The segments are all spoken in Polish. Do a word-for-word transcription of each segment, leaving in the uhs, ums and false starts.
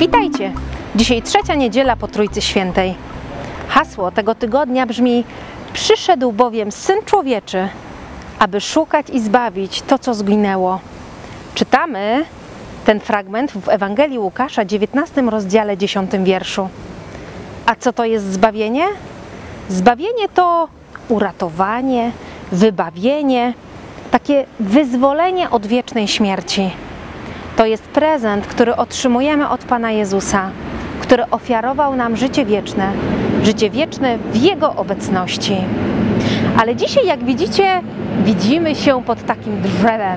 Witajcie! Dzisiaj trzecia niedziela po Trójcy Świętej. Hasło tego tygodnia brzmi: przyszedł bowiem Syn Człowieczy, aby szukać i zbawić to, co zginęło. Czytamy ten fragment w Ewangelii Łukasza, dziewiętnastym rozdziale, dziesiątym wierszu. A co to jest zbawienie? Zbawienie to uratowanie, wybawienie, takie wyzwolenie od wiecznej śmierci. To jest prezent, który otrzymujemy od Pana Jezusa, który ofiarował nam życie wieczne, życie wieczne w Jego obecności. Ale dzisiaj, jak widzicie, widzimy się pod takim drzewem.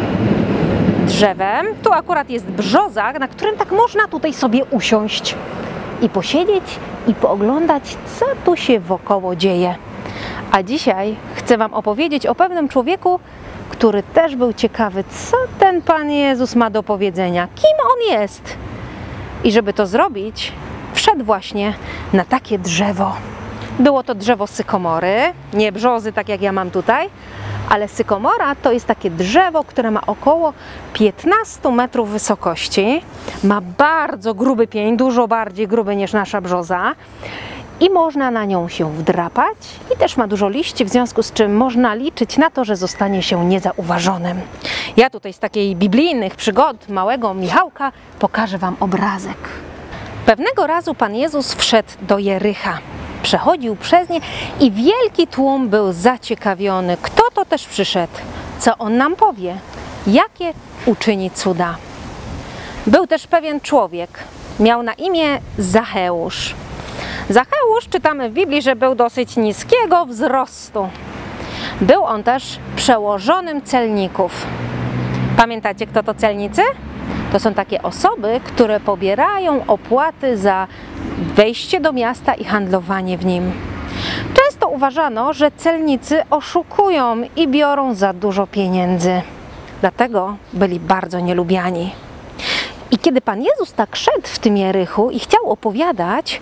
Drzewem, tu akurat jest brzoza, na którym tak można tutaj sobie usiąść i posiedzieć i pooglądać, co tu się wokoło dzieje. A dzisiaj chcę Wam opowiedzieć o pewnym człowieku, który też był ciekawy, co ten Pan Jezus ma do powiedzenia, kim On jest. I żeby to zrobić, wszedł właśnie na takie drzewo. Było to drzewo sykomory, nie brzozy, tak jak ja mam tutaj, ale sykomora to jest takie drzewo, które ma około piętnaście metrów wysokości. Ma bardzo gruby pień, dużo bardziej gruby niż nasza brzoza. I można na nią się wdrapać i też ma dużo liści, w związku z czym można liczyć na to, że zostanie się niezauważonym. Ja tutaj z takiej biblijnych przygód małego Michałka pokażę Wam obrazek. Pewnego razu Pan Jezus wszedł do Jericha. Przechodził przez nie i wielki tłum był zaciekawiony, kto to też przyszedł, co On nam powie, jakie uczyni cuda. Był też pewien człowiek, miał na imię Zacheusz. Zacheusz, czytamy w Biblii, że był dosyć niskiego wzrostu. Był on też przełożonym celników. Pamiętacie, kto to celnicy? To są takie osoby, które pobierają opłaty za wejście do miasta i handlowanie w nim. Często uważano, że celnicy oszukują i biorą za dużo pieniędzy. Dlatego byli bardzo nielubiani. I kiedy Pan Jezus tak szedł w tym Jerichu i chciał opowiadać,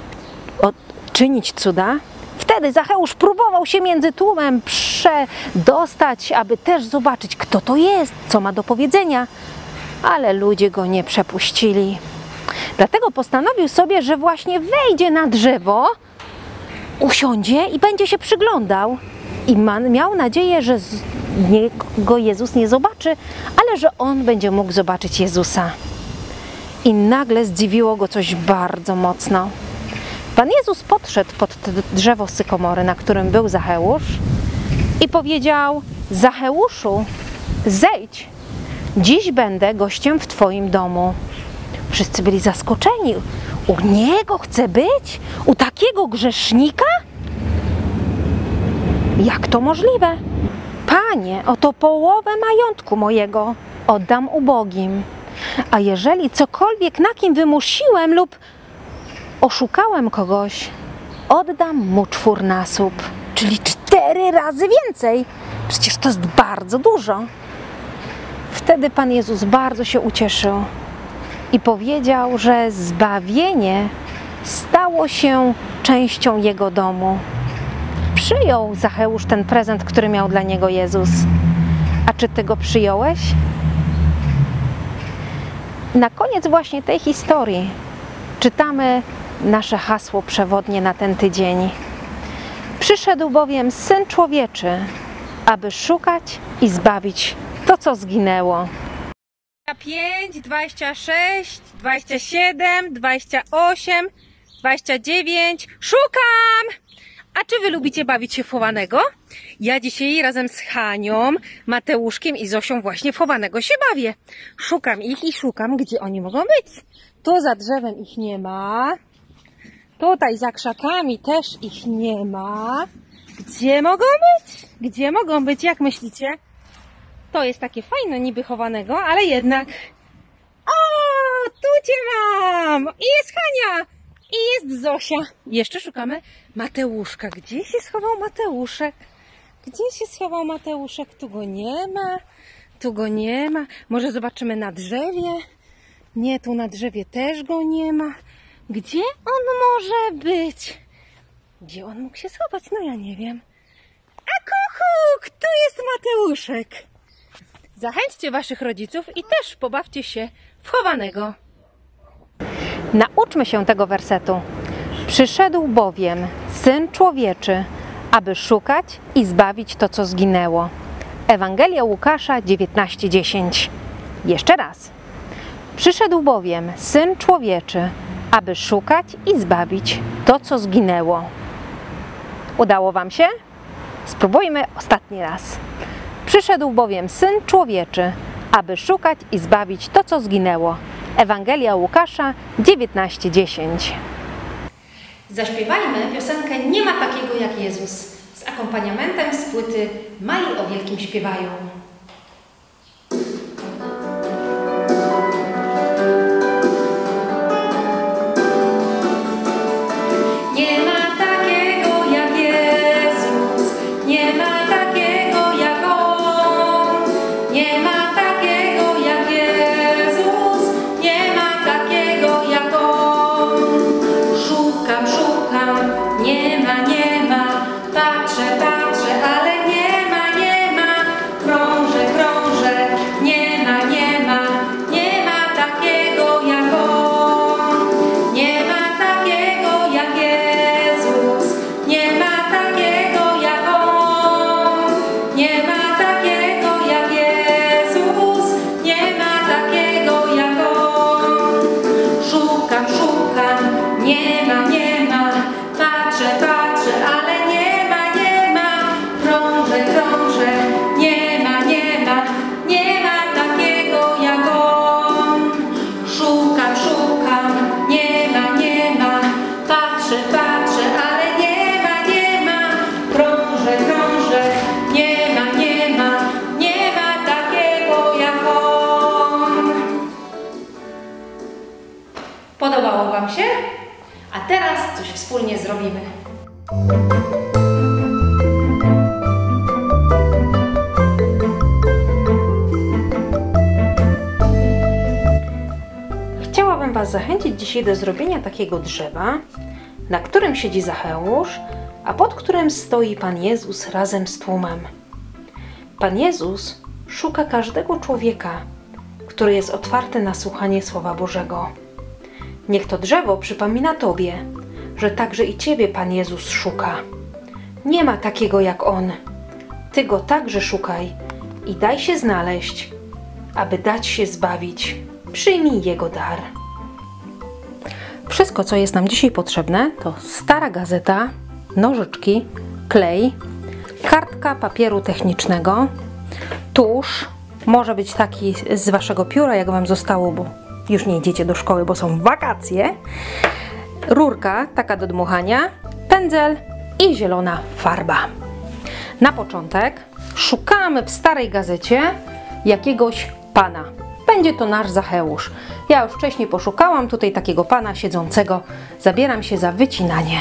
czynić cuda, wtedy Zacheusz próbował się między tłumem przedostać, aby też zobaczyć, kto to jest, co ma do powiedzenia, ale ludzie go nie przepuścili. Dlatego postanowił sobie, że właśnie wejdzie na drzewo, usiądzie i będzie się przyglądał. I miał nadzieję, że go Jezus nie zobaczy, ale że on będzie mógł zobaczyć Jezusa. I nagle zdziwiło go coś bardzo mocno. Pan Jezus podszedł pod drzewo sykomory, na którym był Zacheusz, i powiedział: Zacheuszu, zejdź, dziś będę gościem w Twoim domu. Wszyscy byli zaskoczeni. U niego chce być? U takiego grzesznika? Jak to możliwe? Panie, oto połowę majątku mojego oddam ubogim. A jeżeli cokolwiek na kim wymusiłem lub oszukałem kogoś, oddam mu czwórnasób, czyli cztery razy więcej. Przecież to jest bardzo dużo. Wtedy Pan Jezus bardzo się ucieszył i powiedział, że zbawienie stało się częścią Jego domu. Przyjął Zacheusz ten prezent, który miał dla niego Jezus. A czy Ty go przyjąłeś? Na koniec właśnie tej historii czytamy nasze hasło przewodnie na ten tydzień. Przyszedł bowiem Syn Człowieczy, aby szukać i zbawić to, co zginęło. dwadzieścia pięć, dwadzieścia sześć, dwadzieścia siedem, dwadzieścia osiem, dwadzieścia dziewięć. Szukam! A czy Wy lubicie bawić się w chowanego? Ja dzisiaj razem z Hanią, Mateuszkiem i Zosią właśnie w chowanego się bawię. Szukam ich i szukam, gdzie oni mogą być. Tu za drzewem ich nie ma. Tutaj za krzakami też ich nie ma. Gdzie mogą być? Gdzie mogą być? Jak myślicie? To jest takie fajne niby chowanego, ale jednak... O, tu Cię mam! I jest Hania! I jest Zosia. Jeszcze szukamy Mateuszka. Gdzie się schował Mateuszek? Gdzie się schował Mateuszek? Tu go nie ma. Tu go nie ma. Może zobaczymy na drzewie? Nie, tu na drzewie też go nie ma. Gdzie on może być? Gdzie on mógł się schować? No ja nie wiem. A kuchuk! Tu jest Mateuszek. Zachęćcie Waszych rodziców i też pobawcie się w chowanego. Nauczmy się tego wersetu. Przyszedł bowiem Syn Człowieczy, aby szukać i zbawić to, co zginęło. Ewangelia Łukasza dziewiętnaście dziesięć. Jeszcze raz. Przyszedł bowiem Syn Człowieczy, aby szukać i zbawić to, co zginęło. Udało Wam się? Spróbujmy ostatni raz. Przyszedł bowiem Syn Człowieczy, aby szukać i zbawić to, co zginęło. Ewangelia Łukasza dziewiętnaście dziesięć. Zaśpiewajmy piosenkę Nie ma takiego jak Jezus z akompaniamentem z płyty Mali o Wielkim śpiewają. Nie ma takiego jak Jezus, nie ma takiego jak On, nie ma takiego jak Jezus, nie ma takiego jak On. Szukam, szukam, nie ma, nie ma, patrzę, patrzę, ale nie ma, nie ma, krążę, krążę, nie ma, nie ma, nie ma takiego jak On, nie ma takiego jak Jezus, nie ma takiego jak On, nie ma takiego jak Jezus, nie ma takiego jak On. Szukam, szukam, nie ma, nie ma, patrzę, patrzę, ale nie ma, nie ma, krążę, krążę, nie ma, nie ma, nie ma takiego jak On. Szukam, szukam, nie ma, nie ma, patrzę, patrzę, ale nie ma, nie ma, krążę, krążę, nie ma, nie ma, nie ma takiego jak On. Podobało Wam się? A teraz coś wspólnie zrobimy. Chciałabym Was zachęcić dzisiaj do zrobienia takiego drzewa, na którym siedzi Zacheusz, a pod którym stoi Pan Jezus razem z tłumem. Pan Jezus szuka każdego człowieka, który jest otwarty na słuchanie Słowa Bożego. Niech to drzewo przypomina Tobie, że także i Ciebie Pan Jezus szuka. Nie ma takiego jak On. Ty Go także szukaj i daj się znaleźć, aby dać się zbawić. Przyjmij Jego dar. Wszystko, co jest nam dzisiaj potrzebne, to stara gazeta, nożyczki, klej, kartka papieru technicznego, tusz, może być taki z Waszego pióra, jak Wam zostało, bo już nie idziecie do szkoły, bo są wakacje, rurka, taka do dmuchania, pędzel i zielona farba. Na początek szukamy w starej gazecie jakiegoś pana. Będzie to nasz Zacheusz. Ja już wcześniej poszukałam tutaj takiego pana siedzącego. Zabieram się za wycinanie.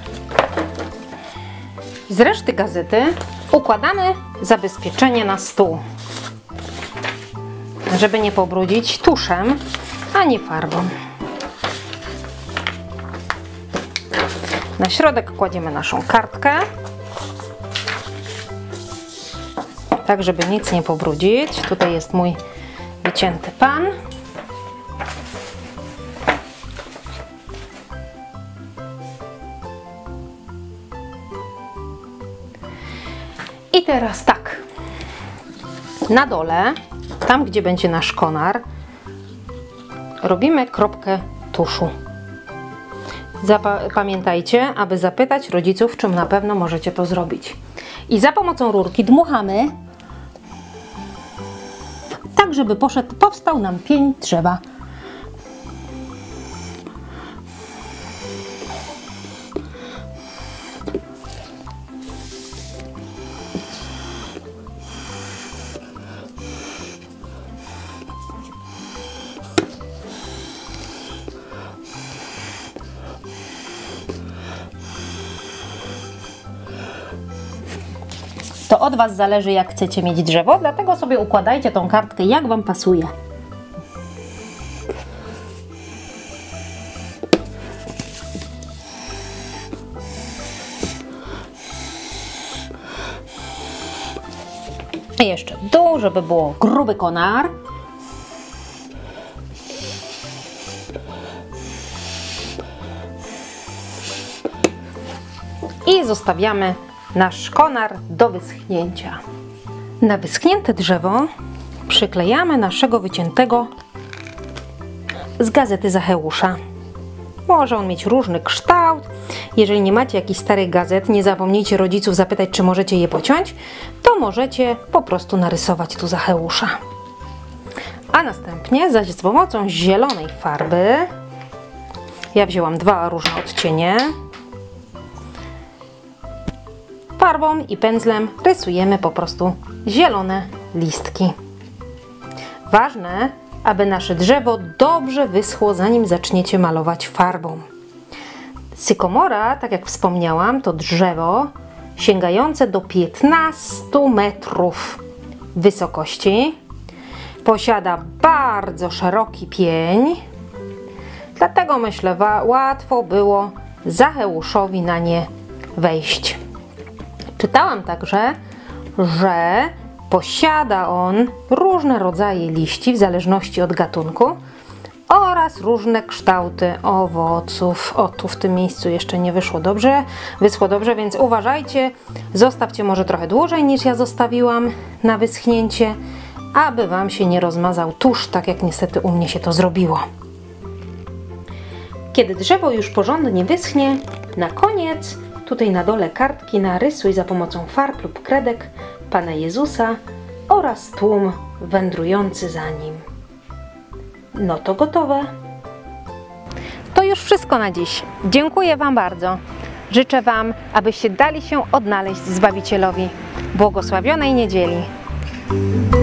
Z reszty gazety układamy zabezpieczenie na stół, żeby nie pobrudzić tuszem ani farbą. Na środek kładziemy naszą kartkę, tak żeby nic nie pobrudzić. Tutaj jest mój wycięty pan. I teraz tak, na dole, tam gdzie będzie nasz konar, robimy kropkę tuszu. Pamiętajcie, aby zapytać rodziców, czym na pewno możecie to zrobić. I za pomocą rurki dmuchamy, tak żeby poszedł, powstał nam pień drzewa. To od Was zależy, jak chcecie mieć drzewo, dlatego sobie układajcie tą kartkę, jak Wam pasuje. I jeszcze w dół, żeby było gruby konar. i zostawiamy nasz konar do wyschnięcia. Na wyschnięte drzewo przyklejamy naszego wyciętego z gazety Zacheusza. Może on mieć różny kształt. Jeżeli nie macie jakichś starych gazet, nie zapomnijcie rodziców zapytać, czy możecie je pociąć, to możecie po prostu narysować tu Zacheusza. A następnie zaś z pomocą zielonej farby, ja wzięłam dwa różne odcienie, farbą i pędzlem rysujemy po prostu zielone listki. Ważne, aby nasze drzewo dobrze wyschło, zanim zaczniecie malować farbą. Sykomora, tak jak wspomniałam, to drzewo sięgające do piętnastu metrów wysokości. Posiada bardzo szeroki pień, dlatego myślę, łatwo było Zacheuszowi na nie wejść. Czytałam także, że posiada on różne rodzaje liści w zależności od gatunku oraz różne kształty owoców. O, tu w tym miejscu jeszcze nie wyszło dobrze, wyschło dobrze, więc uważajcie, zostawcie może trochę dłużej niż ja zostawiłam na wyschnięcie, aby Wam się nie rozmazał tusz, tak jak niestety u mnie się to zrobiło. Kiedy drzewo już porządnie wyschnie, na koniec tutaj na dole kartki narysuj za pomocą farb lub kredek Pana Jezusa oraz tłum wędrujący za Nim. No to gotowe. To już wszystko na dziś. Dziękuję Wam bardzo. Życzę Wam, abyście dali się odnaleźć Zbawicielowi. Błogosławionej niedzieli.